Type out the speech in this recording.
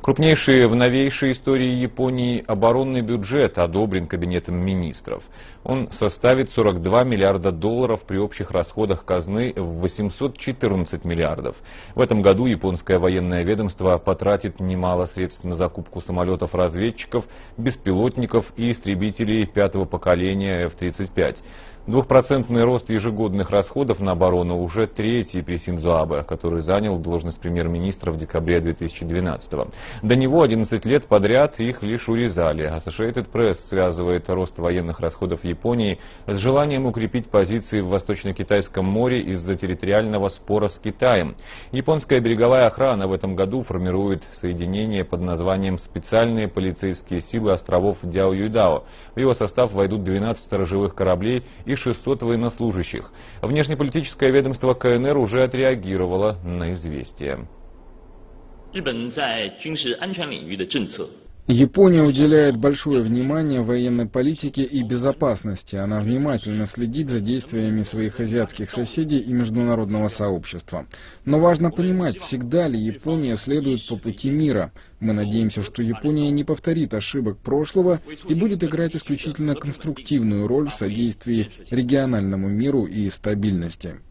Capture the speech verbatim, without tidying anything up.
Крупнейший в новейшей истории Японии оборонный бюджет одобрен Кабинетом министров. Он составит сорок два миллиарда долларов при общих расходах казны в восемьсот четырнадцать миллиардов. В этом году японское военное ведомство потратит немало средств на закупку самолетов-разведчиков, беспилотников и истребителей пятого поколения эф тридцать пять. Двухпроцентный рост ежегодных расходов на оборону уже третий при Синдзо Абе, который занял должность премьер-министра в декабре две тысячи двенадцатого. До него одиннадцать лет подряд их лишь урезали. Associated Press связывает рост военных расходов Японии с желанием укрепить позиции в Восточно-Китайском море из-за территориального спора с Китаем. Японская береговая охрана в этом году формирует соединение под названием «Специальные полицейские силы островов Дяо-Юйдао». В его состав войдут двенадцать сторожевых кораблей и шестьсот военнослужащих. Внешнеполитическое ведомство ка эн эр уже отреагировало на известие. Япония уделяет большое внимание военной политике и безопасности. Она внимательно следит за действиями своих азиатских соседей и международного сообщества. Но важно понимать, всегда ли Япония следует по пути мира. Мы надеемся, что Япония не повторит ошибок прошлого и будет играть исключительно конструктивную роль в содействии региональному миру и стабильности.